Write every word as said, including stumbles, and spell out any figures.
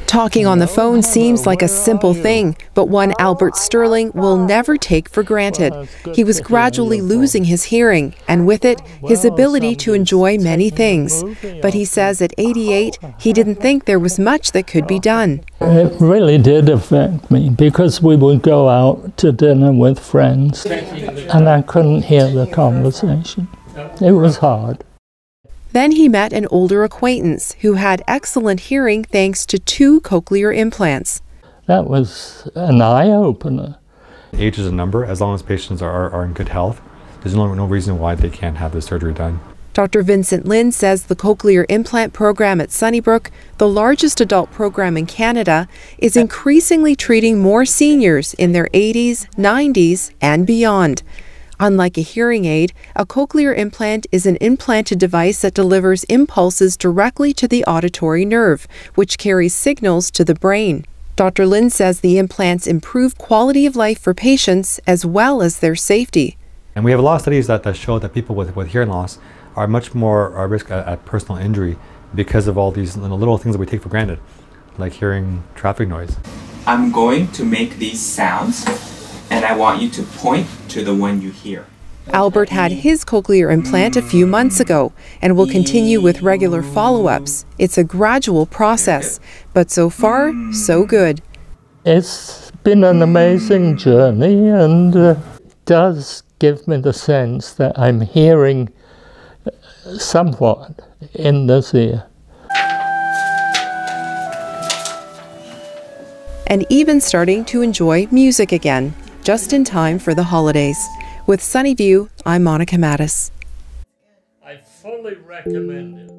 Talking on the phone seems like a simple thing, but one Albert Sterling will never take for granted. He was gradually losing his hearing, and with it, his ability to enjoy many things. But he says at eighty-eight, he didn't think there was much that could be done. It really did affect me, because we would go out to dinner with friends, and I couldn't hear the conversation. It was hard. Then he met an older acquaintance who had excellent hearing thanks to two cochlear implants. That was an eye-opener. Age is a number. As long as patients are, are in good health, there's no, no reason why they can't have the surgery done. Doctor Vincent Lin says the cochlear implant program at Sunnybrook, the largest adult program in Canada, is increasingly treating more seniors in their eighties, nineties, and beyond. Unlike a hearing aid, a cochlear implant is an implanted device that delivers impulses directly to the auditory nerve, which carries signals to the brain. Doctor Lin says the implants improve quality of life for patients as well as their safety. And we have a lot of studies that, that show that people with, with hearing loss are much more at risk at, at personal injury because of all these little, little things that we take for granted, like hearing traffic noise. I'm going to make these sounds, and I want you to point to the one you hear. Albert had his cochlear implant a few months ago and will continue with regular follow-ups. It's a gradual process, but so far, so good. It's been an amazing journey, and uh, does give me the sense that I'm hearing somewhat in this ear. And even starting to enjoy music again, just in time for the holidays. With Sunnyview, I'm Monica Mattis. I fully recommend it.